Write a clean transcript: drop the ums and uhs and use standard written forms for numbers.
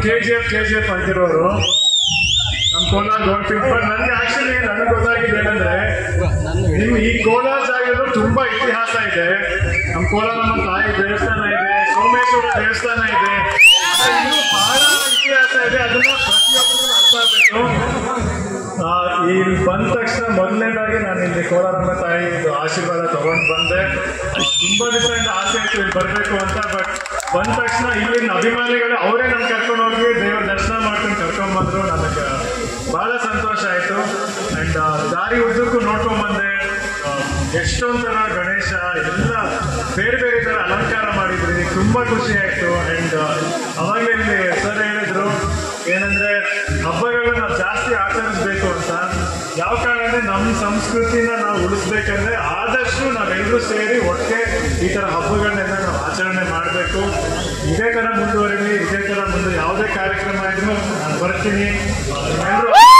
KGF ಅಂತಿರೋರು ನಮ್ಮ Kolar gold field. But ನನಗೆ ಆಕ್ಚುಲಿ ನನಗೆ ಗೊತ್ತಾಗಿದೆ ಏನಂದ್ರೆ ನಿಮ್ಮ ಈ ಕೋಲಾರ ಜಾಗದಲ್ಲೂ ತುಂಬಾ ಇತಿಹಾಸ ಇದೆ. ನಮ್ಮ ಕೋಲಾರ ನಮ್ಮ ತಾಯಿ ದೇವಸ್ಥಾನ ಇದೆ, ಸೋಮೇಶ್ವರ ದೇವಸ್ಥಾನ ಇದೆ, ಇನ್ನೂ ಬಹಳ ಇತಿಹಾಸ ಇದೆ. ಅದನ್ನ ಪ್ರತಿಯೊಬ್ಬರಿಗೂ ಅರ್ಥ ಆಗಬೇಕು. ಇಲ್ಲಿ ಬಂದ ತಕ್ಷಣ ಮೊದಲನೇದಾಗಿ ನಾನು ಇಲ್ಲಿ ಕೋಲಾರಮ್ಮ ತಾಯಿ ಆಶೀರ್ವಾದ ತಗೊಂಡು ಬಂದೆ. ತುಂಬಾ ದಿವಸದಿಂದ ಆಸೆ ಇತ್ತು ಇಲ್ಲಿ ಬರಬೇಕು ಅಂತ. ಬಟ್ ಬಂದ ತಕ್ಷಣ ಇಲ್ಲಿನ ಅಭಿಮಾನಿಗಳು ಅವರೇ ನನ್ ಕರ್ಕೊಂಡು ಹೋಗಿ ದೇವ್ರ ದರ್ಶನ ಮಾಡ್ಕೊಂಡು ಕರ್ಕೊಂಡ್ ಬಂದ್ರು. ನನಗೆ ಬಹಳ ಸಂತೋಷ ಆಯ್ತು. ಅಂಡ್ ದಾರಿ ಉದ್ದಕ್ಕೂ ನೋಡ್ಕೊಂಡ್ ಬಂದೆ. ಎಷ್ಟೊಂಥರ ಗಣೇಶ ಎಲ್ಲ ಬೇರೆ ಬೇರೆ ತರ ಅಲಂಕಾರ ಮಾಡಿದ್ರಿ, ತುಂಬಾ ಖುಷಿ ಆಯ್ತು. ಅಂಡ್ ಅವಾಗಲೇ ಇಲ್ಲಿ ಸರ್ ಹೇಳಿದ್ರು ಏನಂದ್ರೆ ಹಬ್ಬಗಳನ್ನ ನಾವು ಜಾಸ್ತಿ ಆಚರಿಸ್ಬೇಕು ಅಂತ. ಯಾವ ಕಾರಣ ಅಂದ್ರೆ ನಮ್ಮ ಸಂಸ್ಕೃತಿನ ನಾವು ಉಳಿಸ್ಬೇಕಂದ್ರೆ ಆದಷ್ಟು ನಾವೆಲ್ಲರೂ ಸೇರಿ ಒಟ್ಟಿಗೆ ಈ ತರ ಹಬ್ಬಗಳನ್ನೆಲ್ಲ ನಾವು ಆಚರಣೆ ಮಾಡಬೇಕು. ಇದೇ ತರ ಮುಂದುವರಿಲಿ, ಇದೇ ತರ ಮುಂದೆ ಯಾವುದೇ ಕಾರ್ಯಕ್ರಮ ಇದ್ರೂ ನಾನು ಬರ್ತೀನಿ. ಎಲ್ಲರೂ